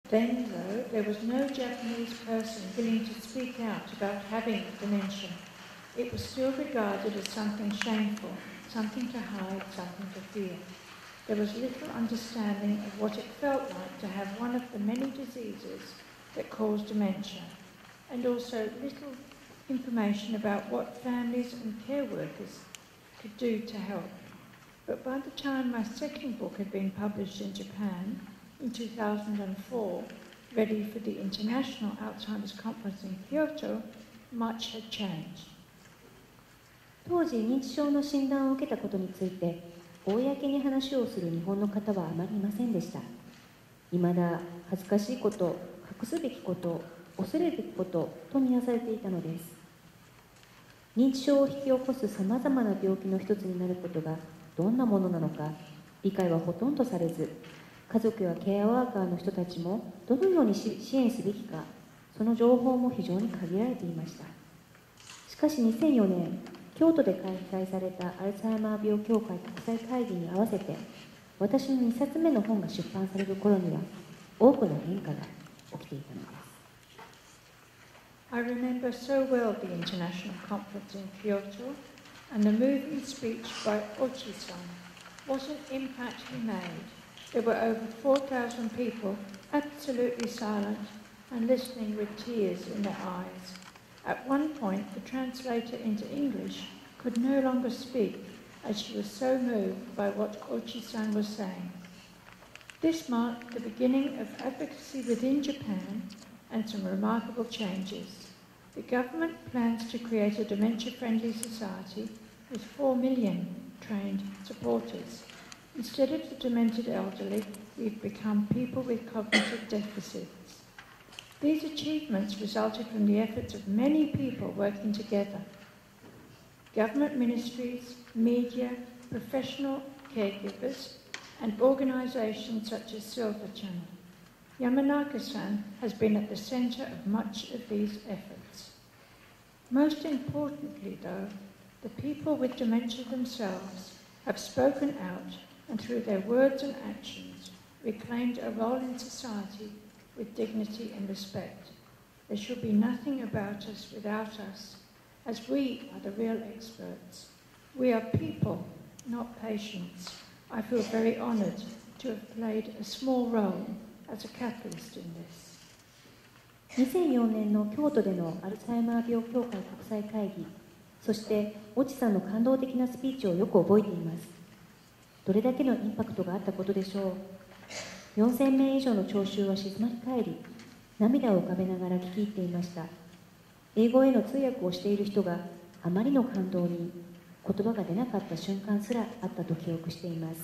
Then, though, there was no Japanese person willing to speak out about having dementia. It was still regarded as something shameful, something to hide, something to fear. There was little understanding of what it felt like to have one of the many diseases that cause dementia, and also little information about what families and care workers could do to help. But by the time my second book had been published in Japan in 2004, ready for the International Alzheimer's Conference in Kyoto, much had changed. 当時認知症の診断を受けたことについて公に話をする日本の方はあまりいませんでした。未だ恥ずかしいこと、隠すべきこと、恐れるべきことと見なされていたのです。認知症を引き起こすさまざまな病気の一つになることがどんなものなのか理解はほとんどされず、家族やケアワーカーの人たちもどのように支援すべきか、その情報も非常に限られていました。しかし2004年、京都で開催されたアルツハイマー病協会国際会議に合わせて、私の2冊目の本が出版される頃には、多くの変化が起きていたのです。 I remember so well the international conference in Kyoto and the moving speech by Ochi-san. What an impact he made. There were over 4,000 people absolutely silent and listening with tears in their eyes. At one point, the translator into English could no longer speak as she was so moved by what Ochi-san was saying. This marked the beginning of advocacy within Japan and some remarkable changes. The government plans to create a dementia-friendly society with 4 million trained supporters. Instead of the demented elderly, we've become people with cognitive deficits. These achievements resulted from the efforts of many people working together. Government ministries, media, professional caregivers, and organisations such as Silver Channel. Yamanaka-san has been at the centre of much of these efforts. Most importantly, though, the people with dementia themselves have spoken out and through their words and actions reclaimed a role in society with dignity and respect. There should be nothing about us without us, as we are the real experts. We are people, not patients. I feel very honoured to have played a small role as a catalyst in this. 2004年の京都でのアルツハイマー病協会国際会議、そして越智さんの感動的なスピーチをよく覚えています。どれだけのインパクトがあったことでしょう。4000名以上の聴衆は静まり返り、涙を浮かべながら聞き入っていました。英語への通訳をしている人があまりの感動に言葉が出なかった瞬間すらあったと記憶しています。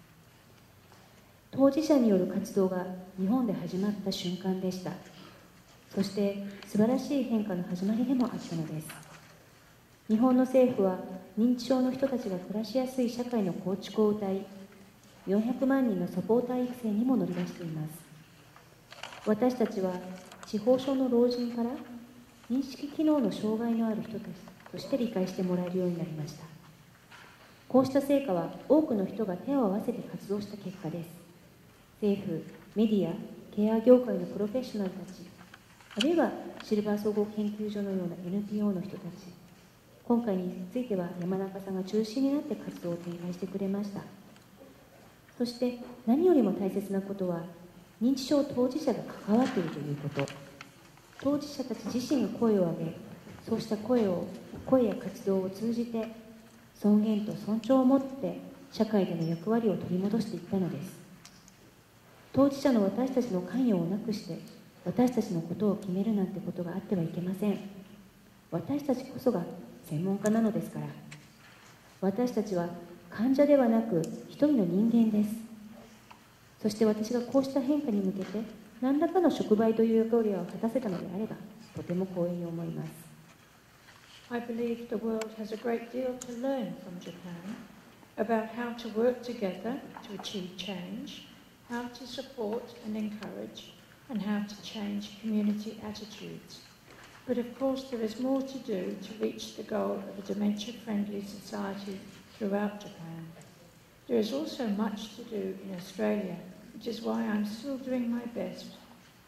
当事者による活動が日本で始まった瞬間でした。そして素晴らしい変化の始まりでもあったのです。日本の政府は認知症の人たちが暮らしやすい社会の構築を謳い、400万人のサポーター育成にも乗り出しています。私たちは地方症の老人から認識機能の障害のある人たちとして理解してもらえるようになりました。こうした成果は多くの人が手を合わせて活動した結果です。政府、メディア、ケア業界のプロフェッショナルたち、あるいはシルバー総合研究所のような NPO の人たち、今回については山中さんが中心になって活動を展開してくれました。そして何よりも大切なことは、認知症当事者が関わっているということ。当事者たち自身が声を上げ、そうした声や活動を通じて、尊厳と尊重を持って社会での役割を取り戻していったのです。当事者の私たちの関与をなくして、私たちのことを決めるなんてことがあってはいけません。私たちこそが専門家なのですから。私たちは患者ではなく一人の人間です。そして私がこうした変化に向けて何らかの触媒という役割を果たせたのであれば、とても光栄に思います。 I believe the world has a great deal to learn from Japan about how to work together to achieve change, how to support and encourage, and how to change community attitudes. But of course there is more to do to reach the goal of a dementia-friendly society throughout Japan. There is also much to do in Australia, which is why I'm still doing my best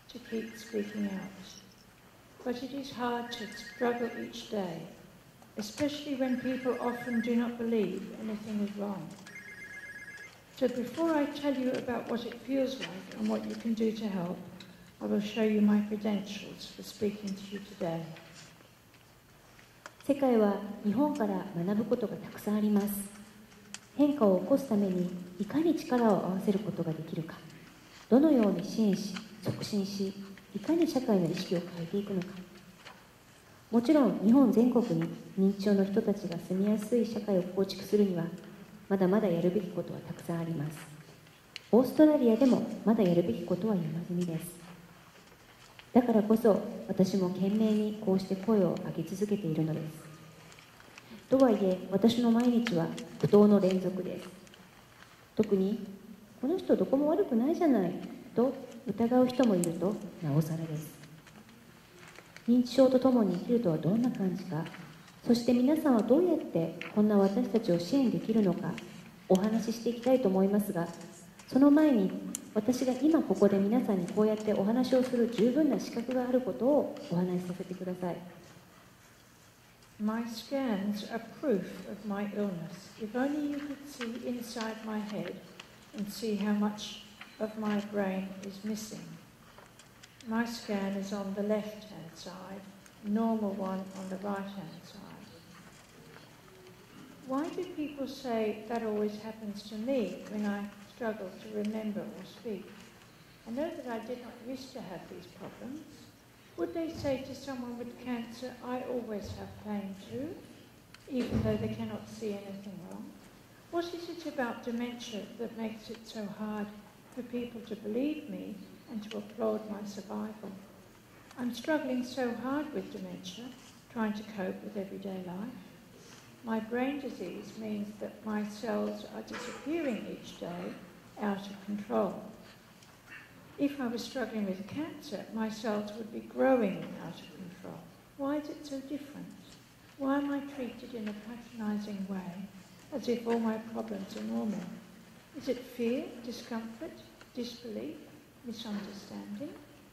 to keep speaking out. But it is hard to struggle each day, especially when people often do not believe anything is wrong. So before I tell you about what it feels like and what you can do to help, I will show you my credentials for speaking to you today. 世界は日本から学ぶことがたくさんあります。変化を起こすためにいかに力を合わせることができるか、どのように支援し、促進し、いかに社会の意識を変えていくのか。もちろん日本全国に認知症の人たちが住みやすい社会を構築するにはまだまだやるべきことはたくさんあります。オーストラリアでもまだやるべきことは山積みです。だからこそ私も懸命にこうして声を上げ続けているのです。とはいえ私の毎日は苦闘の連続です。特にこの人どこも悪くないじゃないと疑う人もいるとなおさらです。認知症とともに生きるとはどんな感じか、そして皆さんはどうやってこんな私たちを支援できるのかお話ししていきたいと思いますが、その前に私が今ここで皆さんにこうやってお話をする十分な資格があることをお話しさせてください。 My scans are proof of my illness. If only you could see inside my head and see how much of my brain is missing. My scan is on the left-hand side, normal one on the right-hand side. Why do people say that always happens to me when I struggle to remember or speak? I know that I did not used to have these problems. Would they say to someone with cancer, I always have pain too, even though they cannot see anything wrong? What is it about dementia that makes it so hard for people to believe me and to applaud my survival? I'm struggling so hard with dementia, trying to cope with everyday life. My brain disease means that my cells are disappearing each day out of control. If I was struggling with cancer, my cells would be growing out of control. Why is it so different? Why am I treated in a patronising way, as if all my problems are normal? Is it fear, discomfort, disbelief, misunderstanding?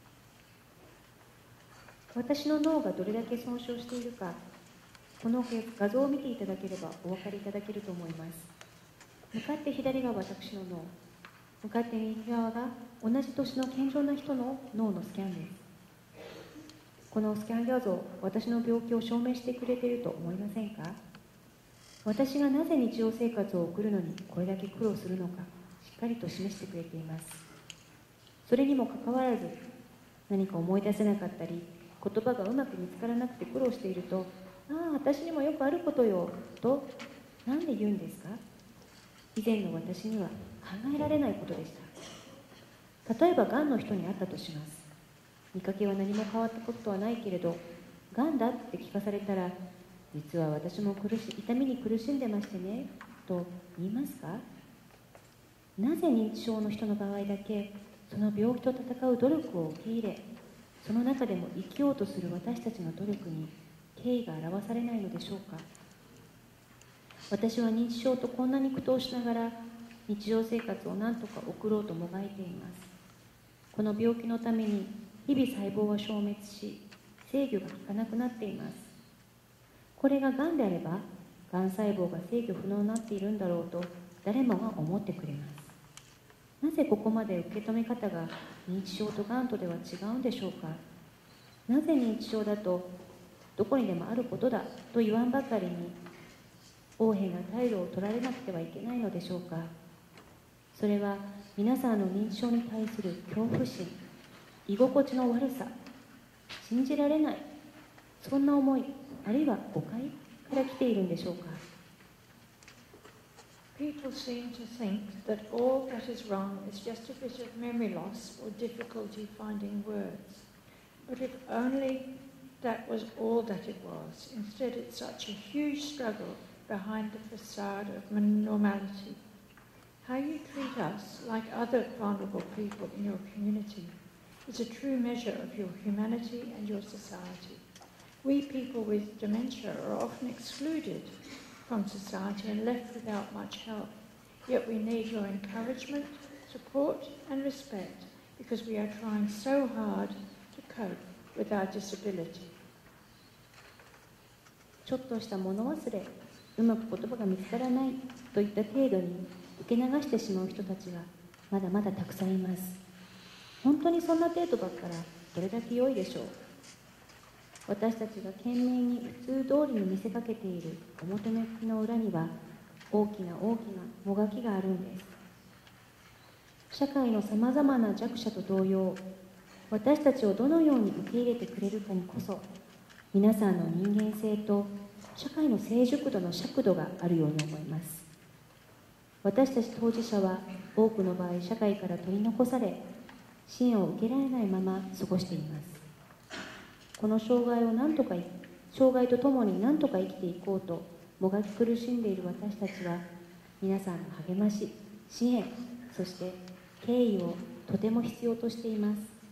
私の脳がどれだけ損傷しているか、この画像を見ていただければお分かりいただけると思います。向かって左が私の脳、向かって右側が同じ年の健常な人の脳のスキャンです。このスキャン画像、私の病気を証明してくれていると思いませんか？私がなぜ日常生活を送るのにこれだけ苦労するのか、しっかりと示してくれています。それにもかかわらず、何か思い出せなかったり、言葉がうまく見つからなくて苦労していると、ああ、私にもよくあることよ、と、なんで言うんですか？以前の私には考えられないことでした。例えば、がんの人に会ったとします。見かけは何も変わったことはないけれど、がんだって聞かされたら、実は私も痛みに苦しんでましてね、と言いますか？なぜ認知症の人の場合だけ、その病気と闘う努力を受け入れ、その中でも生きようとする私たちの努力に敬意が表されないのでしょうか？私は認知症とこんなに苦闘しながら日常生活を何とか送ろうともがいています。この病気のために日々細胞は消滅し、制御が効かなくなっています。これががんであれば、がん細胞が制御不能になっているんだろうと誰もが思ってくれます。なぜここまで受け止め方が認知症とがんとでは違うんでしょうか？なぜ認知症だとどこにでもあることだと言わんばかりに横柄な態度を取られなくてはいけないのでしょうか？それは皆さんの認知症に対する恐怖心、居心地の悪さ、信じられない、そんな思い、あるいは誤解から来ているんでしょうか？ People seem to think that all that is wrong is just a bit of memory loss or difficulty finding words. But if only that was all that it was. Instead, it's such a huge struggle behind the facade of normality. How you treat us, like other vulnerable people in your community, is a true measure of your humanity and your society. We people with dementia are often excluded from society and left without much help. Yet we need your encouragement, support and respect because we are trying so hard to cope with our disability. ちょっとした物忘れ、うまく言葉が見つからないといった程度に受け流してしまう人たちがまだまだたくさんいます。本当にそんな程度だったらどれだけ良いでしょう。私たちが懸命に普通通りに見せかけている表向きの裏には大きな大きなもがきがあるんです。社会のさまざまな弱者と同様、私たちをどのように受け入れてくれるかにこそ、皆さんの人間性と社会の成熟度の尺度があるように思います。私たち当事者は多くの場合社会から取り残され、支援を受けられないまま過ごしています。この障害とともに何とか生きていこうともがき苦しんでいる私たちは、皆さんの励まし、支援、そして敬意をとても必要としています。